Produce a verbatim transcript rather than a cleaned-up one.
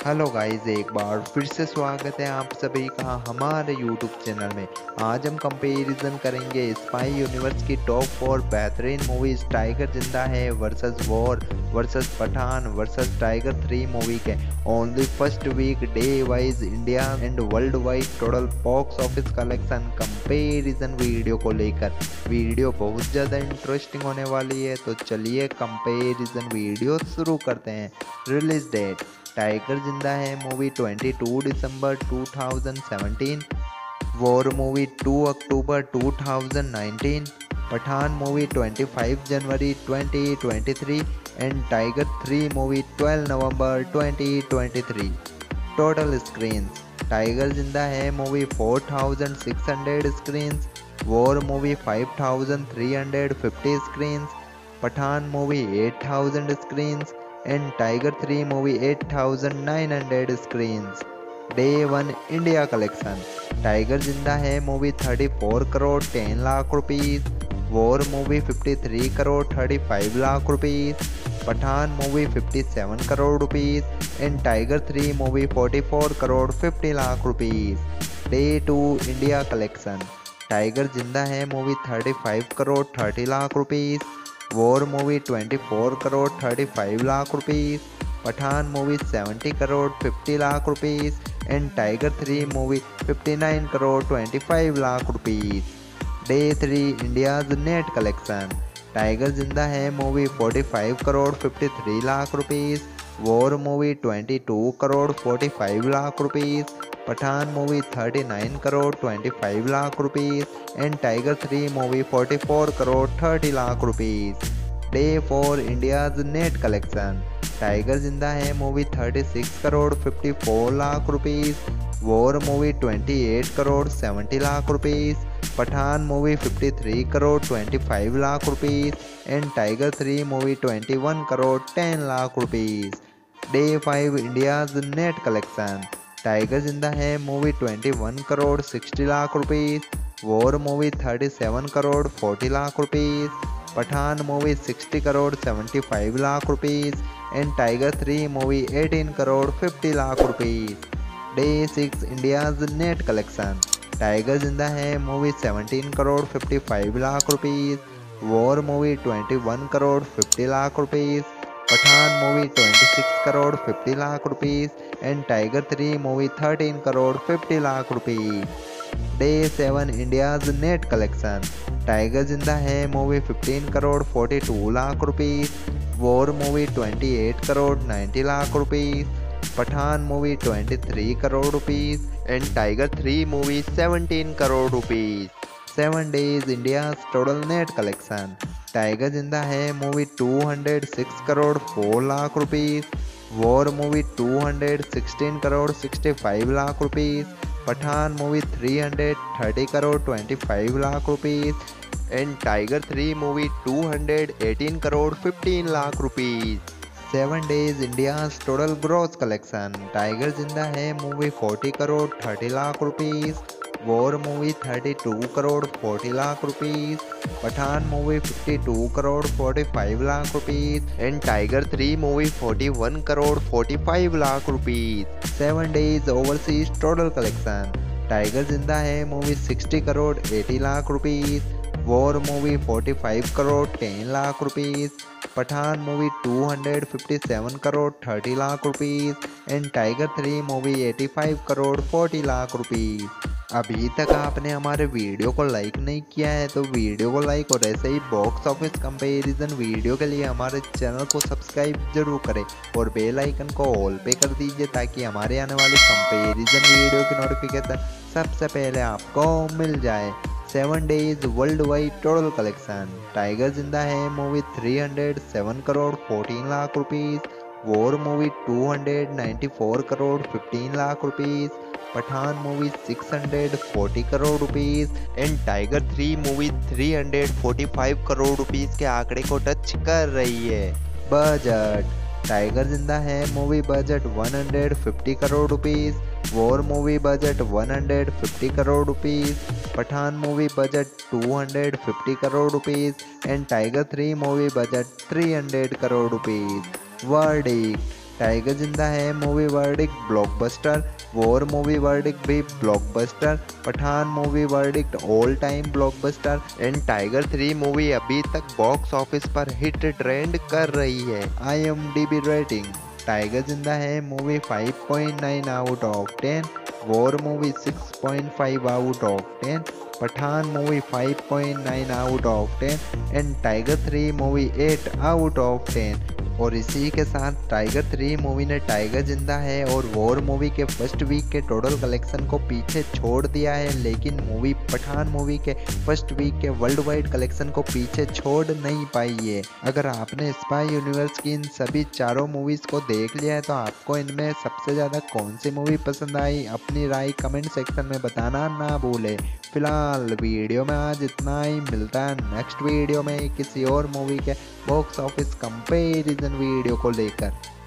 Hello guys, एक बार फिर से स्वागत है आप सभी का हमारे यूट्यूब चैनल में। आज हम कंपैरिजन करेंगे स्पाई यूनिवर्स की टॉप फोर बेहतरीन movies Tiger Zinda Hai versus War versus Pathaan versus Tiger three movie के only first week day wise India and world wide total box office collection comparison video को लेकर। Video बहुत ज़्यादा इंटरेस्टिंग होने वाली है, तो चलिए कंपैरिजन वीडियो शुरू करते हैं। Release date: tiger Zinda Hai movie बाईस दिसंबर दो हज़ार सत्रह, वॉर मूवी दो अक्टूबर दो हज़ार उन्नीस, पठान मूवी पच्चीस जनवरी दो हज़ार तेईस एंड टाइगर थ्री मूवी बारह नवंबर दो हज़ार तेईस। Total screens: tiger Zinda Hai movie चार हज़ार छह सौ स्क्रीन्स, वॉर मूवी पाँच हज़ार तीन सौ पचास स्क्रीन्स, पठान मूवी आठ हज़ार screens and Tiger three movie eight thousand nine hundred screens. Day one India collection: Tiger Zinda Hai movie चौंतीस करोड़ दस लाख रुपीस, वॉर मूवी तिरेपन करोड़ पैंतीस लाख रुपीस, पठान मूवी सत्तावन crore rupees and Tiger three movie चौवालीस करोड़ पचास lakh rupees. Day two India collection: Tiger Zinda Hai movie पैंतीस करोड़ तीस lakh rupees, War movie चौबीस करोड़ पैंतीस लाख रुपीस, पठान मूवी सत्तर करोड़ पचास lakh rupees and Tiger three movie उनसठ करोड़ पच्चीस lakh rupees. Day three India's net collection: Tiger Zinda Hai movie पैंतालीस करोड़ तिरेपन लाख रुपीस, वॉर मूवी बाईस करोड़ पैंतालीस लाख रुपीस, पठान मूवी उनतालीस करोड़ पच्चीस lakh rupees and Tiger three movie चौवालीस करोड़ तीस lakh rupees. Day four India's net collection: Tiger Zinda Hai movie छत्तीस करोड़ चौवन लाख रुपीस, वॉर मूवी अट्ठाईस करोड़ सत्तर लाख रुपीस, पठान मूवी तिरेपन करोड़ पच्चीस lakh rupees and Tiger three movie इक्कीस करोड़ दस lakh rupees. Day five India's net collection: Tiger Zinda Hai movie इक्कीस करोड़ साठ लाख रुपीस, वॉर मूवी सैंतीस करोड़ चालीस लाख रुपीस, पठान मूवी साठ करोड़ पचहत्तर lakh rupees and Tiger three movie अठारह करोड़ पचास lakh rupees. Day six India's net collection: Tiger Zinda Hai movie सत्रह करोड़ पचपन लाख रुपीस, वॉर मूवी इक्कीस करोड़ पचास लाख रुपीस, पठान मूवी छब्बीस करोड़ पचास lakh rupees and Tiger three movie तेरह करोड़ पचास lakh rupees. Day seven India's net collection: Tiger Zinda Hai movie पंद्रह करोड़ बयालीस लाख रुपीस, वॉर मूवी अट्ठाईस करोड़ नब्बे लाख रुपीस, पठान मूवी तेईस crore rupees and Tiger three movie सत्रह crore rupees. Seven days India's total net collection: Tiger Zinda Hai movie दो सौ छह करोड़ चार लाख रुपीस, वॉर मूवी दो सौ सोलह करोड़ पैंसठ लाख रुपीस, पठान मूवी तीन सौ तीस करोड़ पच्चीस lakh rupees and Tiger three movie दो सौ अठारह करोड़ पंद्रह lakh rupees. Seven days India's total gross collection: Tiger Zinda Hai movie चालीस करोड़ तीस लाख रुपीस, वॉर मूवी बत्तीस करोड़ चालीस लाख रुपीस, पठान मूवी बावन करोड़ पैंतालीस lakh rupees and Tiger three movie इकतालीस करोड़ पैंतालीस lakh rupees. Seven days overseas total collection: Tiger Zinda Hai movie साठ करोड़ अस्सी लाख रुपीस, वॉर मूवी पैंतालीस करोड़ दस लाख रुपीस, पठान मूवी दो सौ सत्तावन करोड़ तीस lakh rupees and Tiger three movie पचासी करोड़ चालीस लाख रुपीस। अभी तक आपने हमारे वीडियो को लाइक नहीं किया है तो वीडियो को लाइक और ऐसे ही बॉक्स ऑफिस कंपैरिजन वीडियो के लिए हमारे चैनल को सब्सक्राइब जरूर करें और बेल आइकन को ऑल पे कर दीजिए ताकि हमारे आने वाले कंपैरिजन वीडियो की नोटिफिकेशन सबसे पहले आपको मिल जाए। Seven days world wide total collection: Tiger Zinda Hai movie तीन सौ सात करोड़ चौदह लाख रुपीस, वॉर मूवी दो सौ चौरानवे करोड़ पंद्रह लाख रुपीस, पठान मूवी छह सौ चालीस crore rupees and Tiger three movie तीन सौ पैंतालीस करोड़ रुपीस के आंकड़े को टच कर रही है। Budget: tiger Zinda Hai movie budget एक सौ पचास crore rupees, War movie budget एक सौ पचास crore rupees, Pathaan movie budget दो सौ पचास crore rupees and Tiger three movie budget तीन सौ crore rupees. Verdict: Tiger Zinda Hai movie verdict blockbuster, War movie verdict भी blockbuster, Pathaan movie verdict all time blockbuster and Tiger three movie अभी तक बॉक्स ऑफिस पर हिट ट्रेंड कर रही है। I M D B rating Tiger Zinda Hai movie five point nine out of ten, War movie six point five out of ten, Pathaan movie five point nine out of ten and Tiger three movie eight out of ten. और इसी के साथ Tiger three movie ने Tiger Zinda Hai और War movie के first week के total collection को पीछे छोड़ दिया है, लेकिन मूवी पठान मूवी के फर्स्ट वीक के वर्ल्ड वाइड कलेक्शन को पीछे छोड़ नहीं पाई है। अगर आपने स्पाई यूनिवर्स की इन सभी चारों मूवीज़ को देख लिया है तो आपको इनमें सबसे ज़्यादा कौन सी मूवी पसंद आई, अपनी राय कमेंट सेक्शन में बताना ना भूले। फिलहाल वीडियो में आज इतना ही, मिलता है नेक्स्ट वीडियो में किसी और मूवी के बॉक्स ऑफिस कंपैरिजन वीडियो को लेकर।